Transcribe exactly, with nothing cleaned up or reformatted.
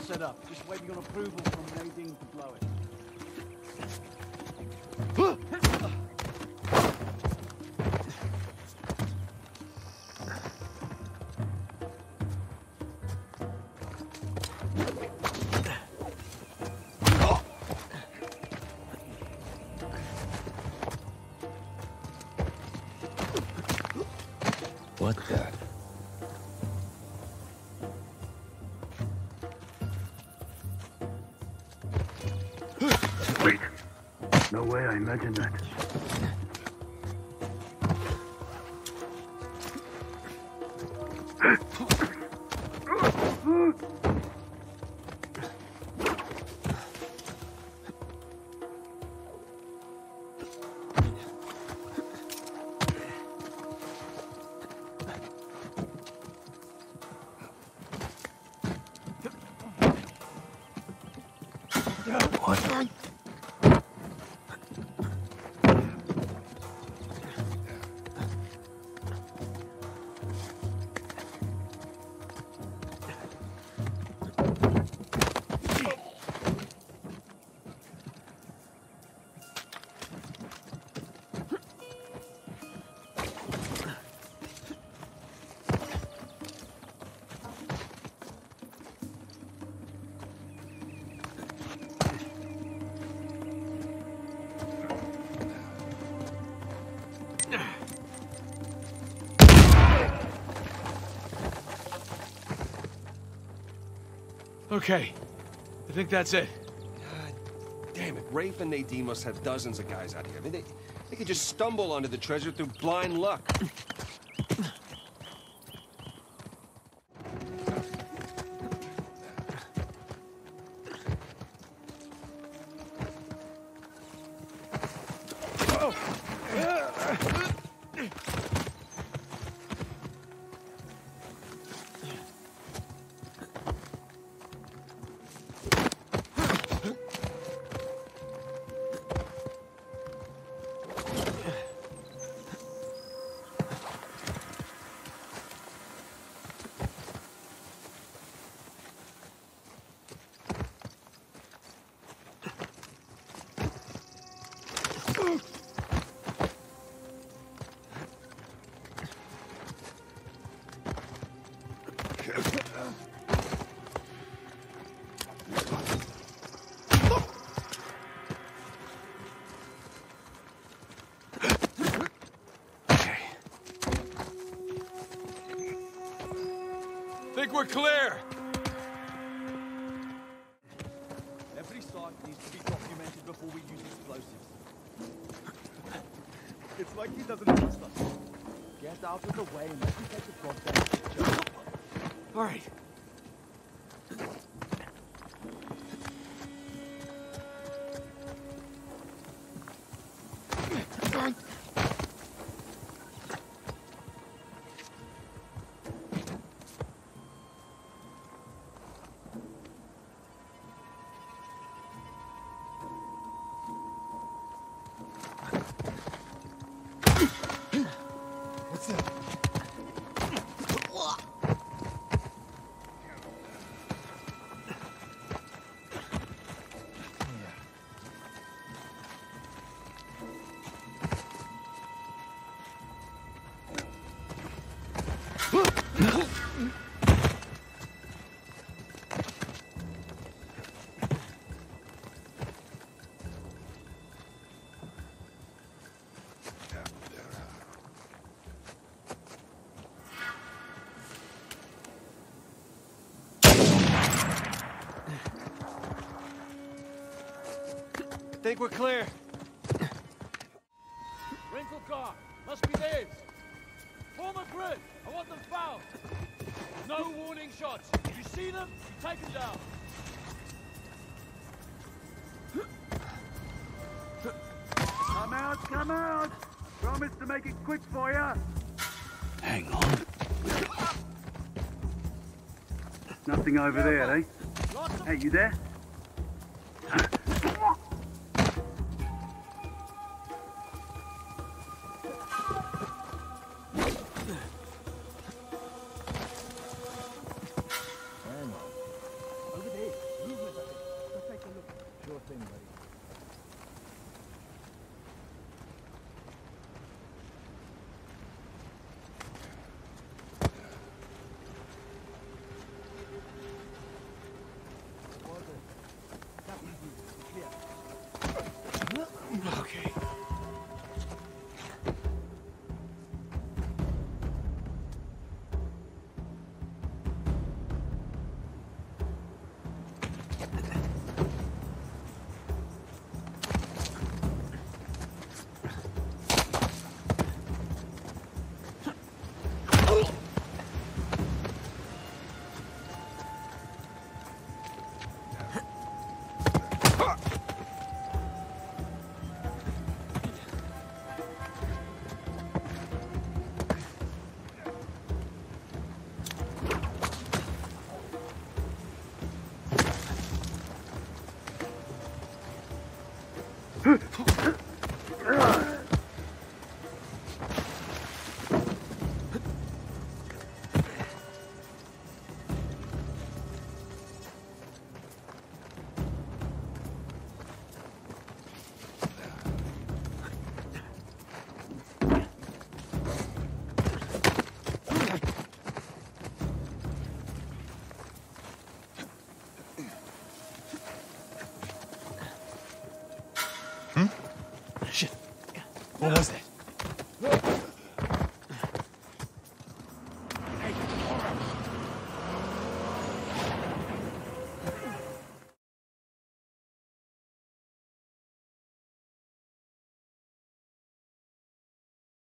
set up. Just waiting on approval from Nadine to blow it. What the? Wait. No way I imagined that. What? Okay. I think that's it. God damn it. Rafe and Nadine must have dozens of guys out here. I mean, they, they could just stumble onto the treasure through blind luck. Think we're clear. Every site needs to be documented before we use explosives. It's like he doesn't trust us. Get out of the way and let me take the goddamn picture. All right. Think we're clear. Rental car. Must be theirs. Form a grid. I want them found. No warning shots. If you see them, you take them down. Come out, come out! Promise to make it quick for you. Hang on. Nothing over there, eh? Hey, you there? Over there. Shit. What was that?